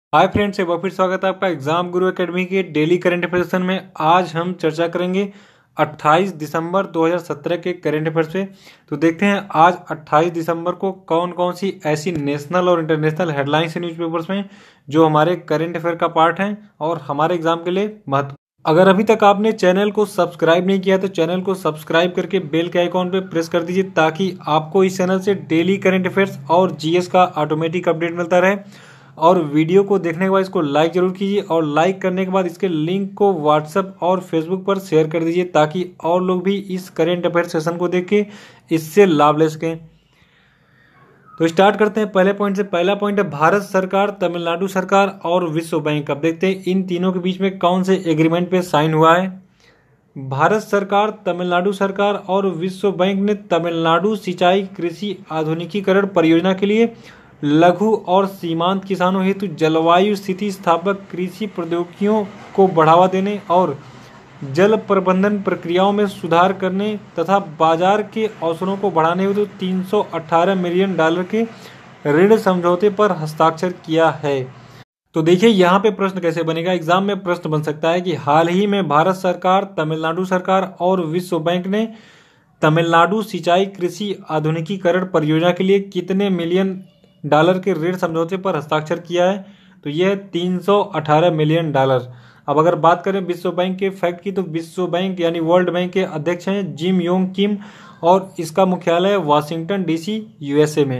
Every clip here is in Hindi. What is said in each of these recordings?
हाय फ्रेंड्स, एक बार फिर स्वागत है आपका एग्जाम गुरु एकेडमी के डेली करंट अफेयर सेशन में। आज हम चर्चा करेंगे 28 दिसंबर 2017 के करंट अफेयर्स पे। तो देखते हैं आज 28 दिसंबर को कौन कौन सी ऐसी नेशनल और इंटरनेशनल हेडलाइंस है न्यूज़पेपर्स में जो हमारे करंट अफेयर का पार्ट हैं और हमारे एग्जाम के लिए महत्व। अगर अभी तक आपने चैनल को सब्सक्राइब नहीं किया तो चैनल को सब्सक्राइब करके बेल के आइकॉन पे प्रेस कर दीजिए ताकि आपको इस चैनल से डेली करंट अफेयर्स और जीएस का ऑटोमेटिक अपडेट मिलता रहे। और वीडियो को देखने के बाद इसको लाइक जरूर कीजिए और लाइक करने के बाद इसके लिंक को व्हाट्सएप और फेसबुक पर शेयर कर दीजिए ताकि और लोग भी इस करंट अफेयर सेशन को देख के इससे लाभ ले सकें। तो स्टार्ट करते हैं पहले पॉइंट से। पहला पॉइंट है भारत सरकार, तमिलनाडु सरकार और विश्व बैंक। अब देखते हैं इन तीनों के बीच में कौन से एग्रीमेंट पे साइन हुआ है। भारत सरकार, तमिलनाडु सरकार और विश्व बैंक ने तमिलनाडु सिंचाई कृषि आधुनिकीकरण परियोजना के लिए लघु और सीमांत किसानों हेतु जलवायु स्थिति स्थापक कृषि प्रौद्योगिकियों को बढ़ावा देने और जल प्रबंधन प्रक्रियाओं में सुधार करने तथा बाजार के अवसरों को बढ़ाने हेतु $318 मिलियन के ऋण समझौते पर हस्ताक्षर किया है। तो देखिए यहाँ पे प्रश्न कैसे बनेगा। एग्जाम में प्रश्न बन सकता है कि हाल ही में भारत सरकार, तमिलनाडु सरकार और विश्व बैंक ने तमिलनाडु सिंचाई कृषि आधुनिकीकरण परियोजना के लिए कितने मिलियन डॉलर के ऋण समझौते पर हस्ताक्षर किया है। तो यह है $318 मिलियन। अब अगर बात करें विश्व बैंक के फैक्ट की तो विश्व बैंक यानी वर्ल्ड बैंक के अध्यक्ष हैं जिम योंग किम और इसका मुख्यालय वाशिंगटन डीसी यूएसए में।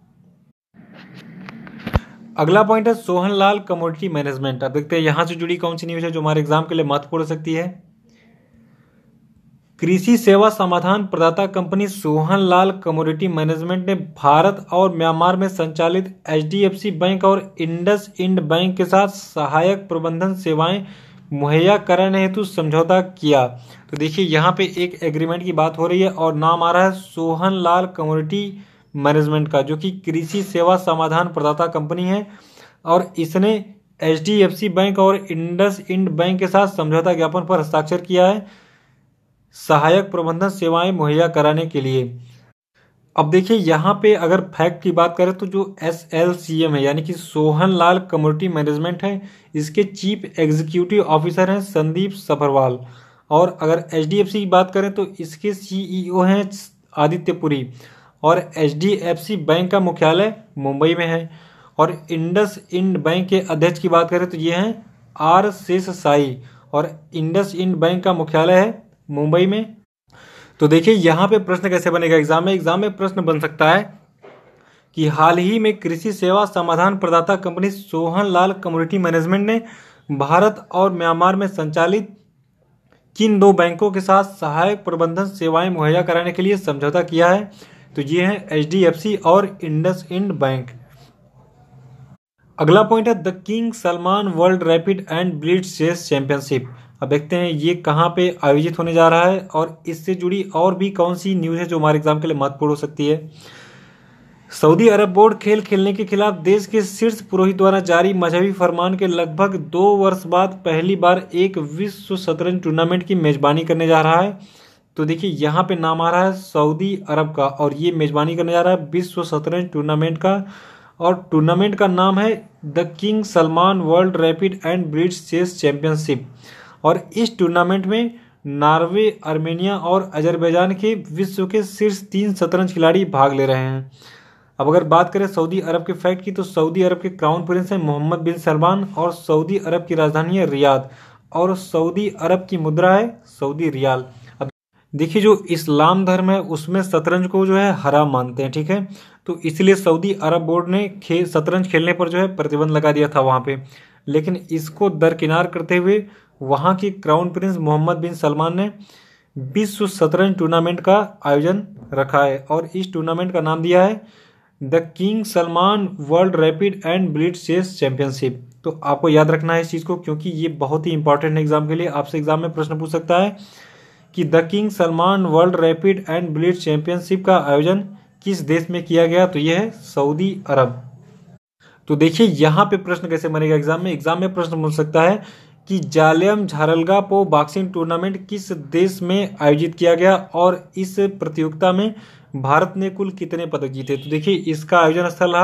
अगला पॉइंट है सोहनलाल कमोडिटी मैनेजमेंट। अब देखते हैं यहां से जुड़ी कौन सी न्यूज है जो हमारे एग्जाम के लिए महत्वपूर्ण हो सकती है। कृषि सेवा समाधान प्रदाता कंपनी सोहनलाल कमोडिटी मैनेजमेंट ने भारत और म्यांमार में संचालित एचडीएफसी बैंक और इंडसइंड बैंक के साथ सहायक प्रबंधन सेवाएं मुहैया कराने हेतु समझौता किया। तो देखिए यहाँ पे एक एग्रीमेंट की बात हो रही है और नाम आ रहा है सोहनलाल कमोडिटी मैनेजमेंट का, जो कि कृषि सेवा समाधान प्रदाता कंपनी है और इसने एचडीएफसी बैंक और इंडसइंड बैंक के साथ समझौता ज्ञापन पर हस्ताक्षर किया है सहायक प्रबंधन सेवाएं मुहैया कराने के लिए। अब देखिए यहाँ पे अगर फैक्ट की बात करें तो जो एसएलसीएम है यानी कि सोहनलाल कमोडिटी मैनेजमेंट है, इसके चीफ एग्जीक्यूटिव ऑफिसर हैं संदीप सभरवाल। और अगर एचडीएफसी की बात करें तो इसके सीईओ हैं आदित्य पुरी और एचडीएफसी बैंक का मुख्यालय मुंबई में है। और इंडसइंड बैंक के अध्यक्ष की बात करें तो ये हैं आर शेषसाई और इंडसइंड बैंक का मुख्यालय है मुंबई में। तो देखिए यहाँ पे प्रश्न कैसे बनेगा एग्जाम में प्रश्न बन सकता है कि हाल ही में कृषि सेवा समाधान प्रदाता कंपनी सोहनलाल कमोडिटी मैनेजमेंट ने भारत और म्यांमार में संचालित किन दो बैंकों के साथ सहायक प्रबंधन सेवाएं मुहैया कराने के लिए समझौता किया है। तो ये हैं एचडीएफसी और इंडसइंड बैंक। अगला पॉइंट है the King Salman world rapid and blitz chess championship. अब देखते हैं ये कहाँ पे आयोजित होने जा रहा है और इससे जुड़ी और भी कौन सी न्यूज़ है जो हमारे एग्जाम के लिए महत्वपूर्ण हो सकती है। सऊदी अरब बोर्ड खेल खेलने के खिलाफ देश के शीर्ष पुरोहित द्वारा जारी मजहबी फरमान के लगभग 2 वर्ष बाद पहली बार एक विश्व शतरंज टूर्नामेंट की मेजबानी करने जा रहा है। तो देखिए यहाँ पे नाम आ रहा है सऊदी अरब का और ये मेजबानी करने जा रहा है विश्व शतरंज टूर्नामेंट का और टूर्नामेंट का नाम है the King Salman world rapid and blitz chess championship. और इस टूर्नामेंट में नॉर्वे, आर्मेनिया और अजरबैजान के विश्व के शीर्ष 3 शतरंज खिलाड़ी भाग ले रहे हैं। अब अगर बात करें सऊदी अरब के फैक्ट की तो सऊदी अरब के क्राउन प्रिंस हैं मोहम्मद बिन सलमान और सऊदी अरब की राजधानी है रियाद और सऊदी अरब की मुद्रा है सऊदी रियाल। अब देखिए जो इस्लाम धर्म है उसमें शतरंज को जो है हराम मानते हैं, ठीक है। तो इसलिए सऊदी अरब बोर्ड ने शतरंज खेलने पर जो है प्रतिबंध लगा दिया था वहाँ पे, लेकिन इसको दरकिनार करते हुए वहाँ के crown prince Mohammed bin Salman ने विश्व शतरंज टूर्नामेंट का आयोजन रखा है और इस टूर्नामेंट का नाम दिया है the King Salman world rapid and blitz chess championship. तो आपको याद रखना है इस चीज़ को क्योंकि ये बहुत ही इंपॉर्टेंट है एग्जाम के लिए। आपसे एग्जाम में प्रश्न पूछ सकता है कि the King Salman world rapid and blitz championship का आयोजन किस देश में किया गया। तो यह है सऊदी अरब। तो देखिए यहाँ पे प्रश्न कैसे बनेगा एग्जाम में प्रश्न पूछ सकता है कि जालियम झारलगा पो बॉक्सिंग टूर्नामेंट किस देश में आयोजित किया गया और इस प्रतियोगिता में भारत ने कुल कितने पदक जीते। तो देखिए इसका आयोजन स्थल रहा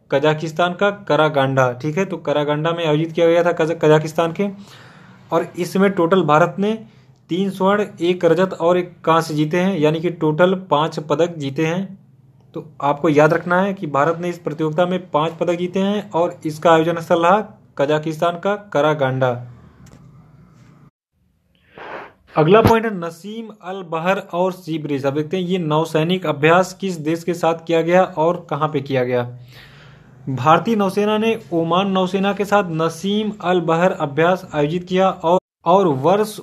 कजाकिस्तान का करागांडा, ठीक है। तो करागांडा में आयोजित किया गया था कजाकिस्तान के। और इसमें टोटल भारत ने 3 स्वर्ण, 1 रजत और 1 कांस्य जीते हैं, यानी कि टोटल 5 पदक जीते हैं। तो आपको याद रखना है कि भारत ने इस प्रतियोगिता में 5 पदक जीते हैं और इसका आयोजन स्थल रहा कजाकिस्तान का करागांडा। अगला पॉइंट है नसीम अल बहर और सी ब्रिज। अब देखते हैं ये नौसैनिक अभ्यास किस देश के साथ किया गया और कहां पे किया गया। भारतीय नौसेना ने ओमान नौसेना के साथ नसीम अल बहर अभ्यास आयोजित किया और वर्ष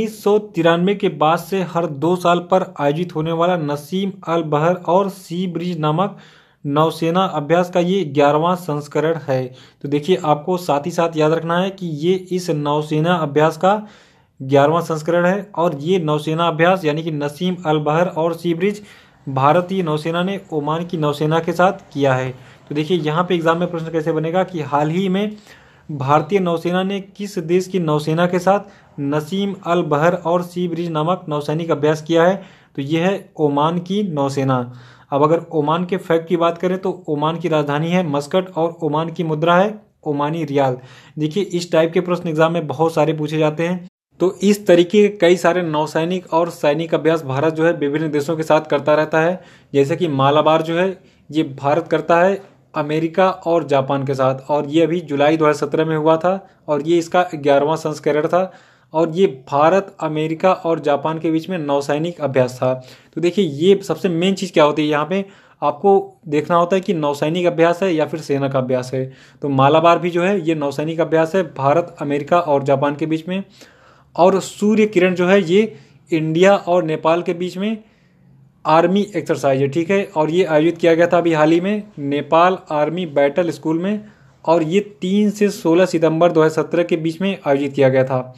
1993 के बाद से हर 2 साल पर आयोजित होने वाला नसीम अल बहर और सी ब्रिज नामक नौसेना अभ्यास का ये 11वां संस्करण है। तो देखिए आपको साथ ही साथ याद रखना है कि ये इस नौसेना अभ्यास का 11वां संस्करण है और ये नौसेना अभ्यास यानी कि नसीम अल बहर और सी ब्रिज भारतीय नौसेना ने ओमान की नौसेना के साथ किया है। तो देखिए यहाँ पे एग्जाम में प्रश्न कैसे बनेगा कि हाल ही में भारतीय नौसेना ने किस देश की नौसेना के साथ नसीम अल बहर और सी ब्रिज नामक नौसैनिक अभ्यास किया है। तो यह है ओमान की नौसेना। अब अगर ओमान के फैक्ट की बात करें तो ओमान की राजधानी है मस्कट और ओमान की मुद्रा है ओमानी रियाल। देखिए इस टाइप के प्रश्न एग्जाम में बहुत सारे पूछे जाते हैं। तो इस तरीके के कई सारे नौसैनिक और सैनिक अभ्यास भारत जो है विभिन्न देशों के साथ करता रहता है। जैसे कि मालाबार जो है ये भारत करता है अमेरिका और जापान के साथ, और ये अभी जुलाई 2017 में हुआ था और ये इसका 11वां संस्करण था और ये भारत, अमेरिका और जापान के बीच में नौसैनिक अभ्यास था। तो देखिए ये सबसे मेन चीज़ क्या होती है, यहाँ पे आपको देखना होता है कि नौसैनिक अभ्यास है या फिर सेना का अभ्यास है। तो मालाबार भी जो है ये नौसैनिक अभ्यास है भारत, अमेरिका और जापान के बीच में। और सूर्य किरण जो है ये इंडिया और नेपाल के बीच में आर्मी एक्सरसाइज है, ठीक है। और ये आयोजित किया गया था अभी हाल ही में नेपाल आर्मी बैटल स्कूल में और ये 3 से 16 सितंबर 2017 के बीच में आयोजित किया गया था।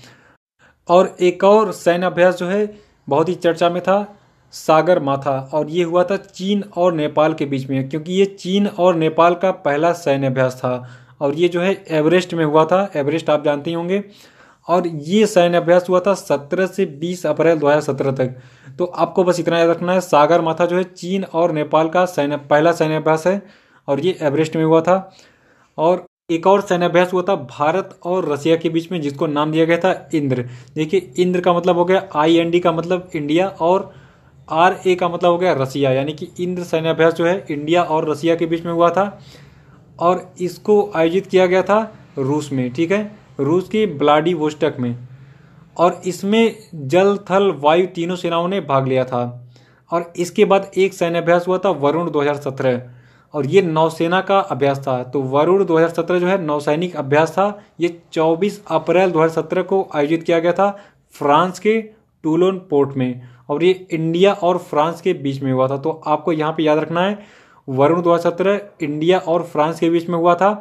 और एक और सैन्य अभ्यास जो है बहुत ही चर्चा में था सागर माथा, और ये हुआ था चीन और नेपाल के बीच में, क्योंकि ये चीन और नेपाल का पहला सैन्य अभ्यास था और ये जो है एवरेस्ट में हुआ था। एवरेस्ट आप जानते ही होंगे। और ये सैन्य अभ्यास हुआ था 17 से 20 अप्रैल 2017 तक। तो आपको बस इतना याद रखना है, सागर माथा जो है चीन और नेपाल का पहला सैन्य अभ्यास है और ये एवरेस्ट में हुआ था। और एक और सैन्य अभ्यास हुआ था भारत और रसिया के बीच में जिसको नाम दिया गया था इंद्र। देखिए इंद्र का मतलब हो गया IND का मतलब इंडिया और RA का मतलब हो गया रसिया, यानी कि इंद्र सैन्य अभ्यास जो है इंडिया और रसिया के बीच में हुआ था और इसको आयोजित किया गया था रूस में, ठीक है, रूस की व्लादिवोस्टॉक में। और इसमें जल, थल, वायु तीनों सेनाओं ने भाग लिया था। और इसके बाद एक सैन्य अभ्यास हुआ था वरुण 2017 और ये नौसेना का अभ्यास था। तो वरुण 2017 जो है नौसैनिक अभ्यास था। ये 24 अप्रैल 2017 को आयोजित किया गया था फ्रांस के टूलोन पोर्ट में और ये इंडिया और फ्रांस के बीच में हुआ था। तो आपको यहाँ पे याद रखना है वरुण 2017 इंडिया और फ्रांस के बीच में हुआ था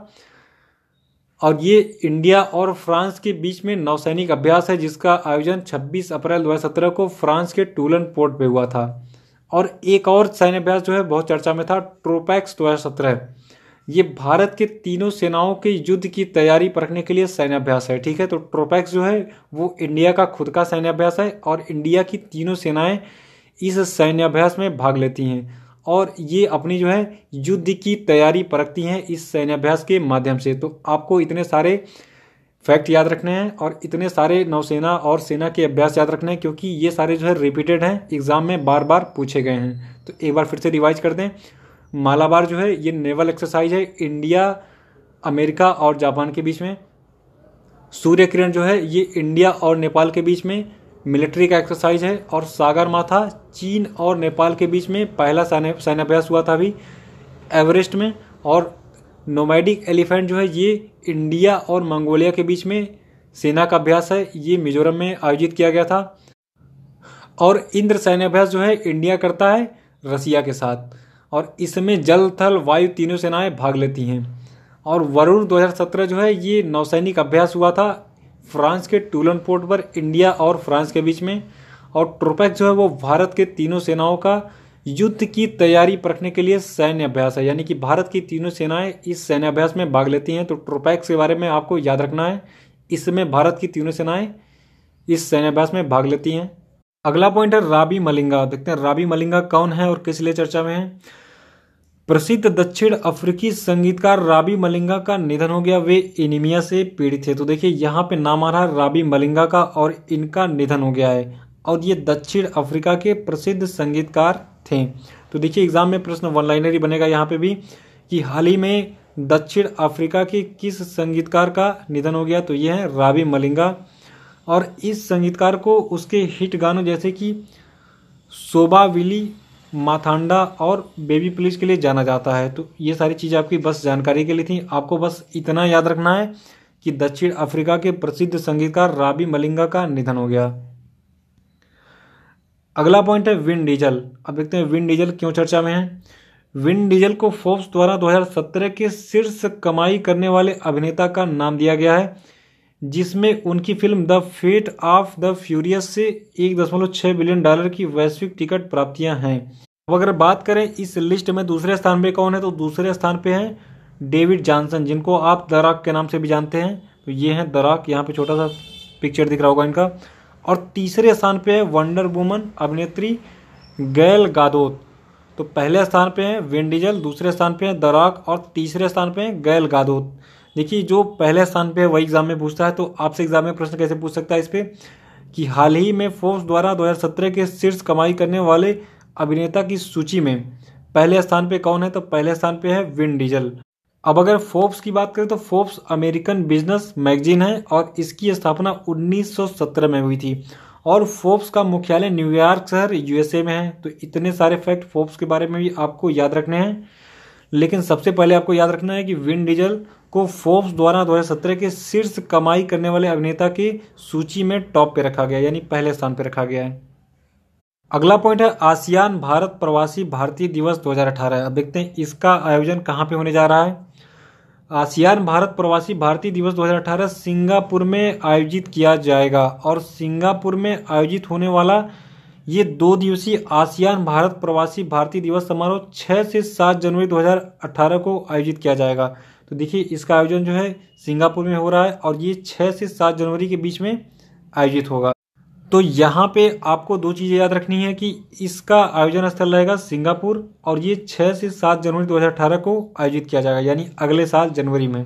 और ये इंडिया और फ्रांस के बीच में नौसैनिक अभ्यास है जिसका आयोजन 26 अप्रैल 2017 को फ्रांस के टूलन पोर्ट पे हुआ था। और एक और सैन्य अभ्यास जो है बहुत चर्चा में था ट्रोपैक्स 2017। ये भारत के तीनों सेनाओं के युद्ध की तैयारी परखने के लिए सैन्य अभ्यास है, ठीक है। तो ट्रोपैक्स जो है वो इंडिया का खुद का सैन्य अभ्यास है और इंडिया की तीनों सेनाएं इस सैन्य अभ्यास में भाग लेती हैं और ये अपनी जो है युद्ध की तैयारी परखती हैं इस सैन्य अभ्यास के माध्यम से। तो आपको इतने सारे फैक्ट याद रखने हैं और इतने सारे नौसेना और सेना के अभ्यास याद रखने हैं क्योंकि ये सारे जो है रिपीटेड हैं, एग्जाम में बार बार पूछे गए हैं। तो एक बार फिर से रिवाइज कर दें। मालाबार जो है ये नेवल एक्सरसाइज है इंडिया, अमेरिका और जापान के बीच में। सूर्य किरण जो है ये इंडिया और नेपाल के बीच में मिलिट्री का एक्सरसाइज है। और सागर माथा चीन और नेपाल के बीच में पहला सैन्य अभ्यास हुआ था अभी एवरेस्ट में। और नोमैडिक एलिफेंट जो है ये इंडिया और मंगोलिया के बीच में सेना का अभ्यास है, ये मिजोरम में आयोजित किया गया था। और इंद्र सैन्य अभ्यास जो है इंडिया करता है रसिया के साथ और इसमें जल, थल, वायु तीनों सेनाएं भाग लेती हैं। और वरुण 2017 जो है ये नौसैनिक अभ्यास हुआ था फ्रांस के टूलन पोर्ट पर इंडिया और फ्रांस के बीच में। और ट्रोपैक्स जो है वो भारत के तीनों सेनाओं का युद्ध की तैयारी परखने के लिए सैन्य अभ्यास है, यानी कि भारत की तीनों सेनाएं इस सैन्य अभ्यास में भाग लेती हैं। तो ट्रोपैक्स के बारे में आपको याद रखना है, इसमें भारत की तीनों सेनाएं इस सैन्य अभ्यास में भाग लेती हैं। अगला पॉइंट है राबी मलिंगा। देखते हैं राबी मलिंगा कौन है और किस लिए चर्चा में है। प्रसिद्ध दक्षिण अफ्रीकी संगीतकार राबी मलिंगा का निधन हो गया, वे एनीमिया से पीड़ित थे। तो देखिए यहाँ पे नाम आ रहा है राबी मलिंगा का और इनका निधन हो गया है और ये दक्षिण अफ्रीका के प्रसिद्ध संगीतकार थे। तो देखिए एग्जाम में प्रश्न वन लाइनर ही बनेगा यहाँ पे भी कि हाल ही में दक्षिण अफ्रीका के किस संगीतकार का निधन हो गया, तो ये है राबी मलिंगा। और इस संगीतकार को उसके हिट गानों जैसे कि सोबा विली, माथांडा और बेबी प्लीज के लिए जाना जाता है। तो ये सारी चीज़ आपकी बस जानकारी के लिए थी। आपको बस इतना याद रखना है कि दक्षिण अफ्रीका के प्रसिद्ध संगीतकार राबी मलिंगा का निधन हो गया। अगला पॉइंट है विन डीजल। अब देखते हैं विन डीजल क्यों चर्चा में है। विन डीजल को फोर्ब्स द्वारा 2017 के शीर्ष कमाई करने वाले अभिनेता का नाम दिया गया है, जिसमें उनकी film the fate of the furious से $1.6 बिलियन की वैश्विक टिकट प्राप्तियां हैं। अब अगर बात करें इस लिस्ट में दूसरे स्थान पे कौन है, तो दूसरे स्थान पे हैं डेविड जॉनसन, जिनको आप द रॉक के नाम से भी जानते हैं। तो ये हैं द रॉक, यहाँ पे छोटा सा पिक्चर दिख रहा होगा इनका। और तीसरे स्थान पे है वंडर वुमन अभिनेत्री गैल गादोत। तो पहले स्थान पे है विन डीजल, दूसरे स्थान पे है द रॉक और तीसरे स्थान पे है गैल गादोत। देखिए जो पहले स्थान पे है वही एग्जाम में पूछता है, तो आपसे एग्जाम में प्रश्न कैसे पूछ सकता है इस पे कि हाल ही में फोर्ब्स द्वारा 2017 के शीर्ष कमाई करने वाले अभिनेता की सूची में पहले स्थान पे कौन है, तो पहले स्थान पे है विन डीजल। अब अगर फोर्ब्स की बात करें तो फोर्ब्स अमेरिकन बिजनेस मैगजीन है और इसकी स्थापना 1917 में हुई थी और फोर्ब्स का मुख्यालय न्यूयॉर्क शहर यूएसए में है। तो इतने सारे फैक्ट फोर्ब्स के बारे में भी आपको याद रखने हैं, लेकिन सबसे पहले आपको याद रखना है कि विन डीजल को फोर्ब्स द्वारा 2017 के शीर्ष कमाई करने वाले अभिनेता की सूची में टॉप पे रखा गया, यानी पहले स्थान पे रखा गया है। अगला पॉइंट है आसियान भारत प्रवासी भारतीय दिवस 2018। अब देखते हैं इसका आयोजन कहाँ पे होने जा रहा है। आसियान भारत प्रवासी भारतीय दिवस 2018 सिंगापुर में आयोजित किया जाएगा और सिंगापुर में आयोजित होने वाला ये 2 दिवसीय आसियान भारत प्रवासी भारतीय दिवस समारोह 6 से 7 जनवरी 2018 को आयोजित किया जाएगा। तो देखिए इसका आयोजन जो है सिंगापुर में हो रहा है और ये 6 से 7 जनवरी के बीच में आयोजित होगा। तो यहाँ पे आपको 2 चीज़ें याद रखनी है कि इसका आयोजन स्थल रहेगा सिंगापुर और ये 6 से 7 जनवरी 2018 को आयोजित किया जाएगा, यानी अगले साल जनवरी में।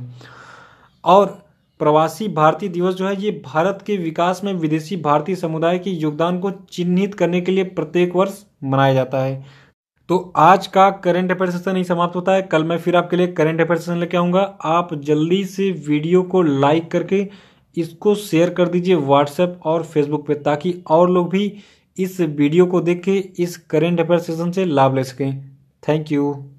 और प्रवासी भारतीय दिवस जो है ये भारत के विकास में विदेशी भारतीय समुदाय के योगदान को चिन्हित करने के लिए प्रत्येक वर्ष मनाया जाता है। तो आज का करंट अफेयर सेशन नहीं समाप्त होता है, कल मैं फिर आपके लिए करंट अफेयर सेशन लेके आऊँगा। आप जल्दी से वीडियो को लाइक करके इसको शेयर कर दीजिए व्हाट्सएप और फेसबुक पे, ताकि और लोग भी इस वीडियो को देख के इस करंट अफेयर सेशन से लाभ ले सकें। Thank you.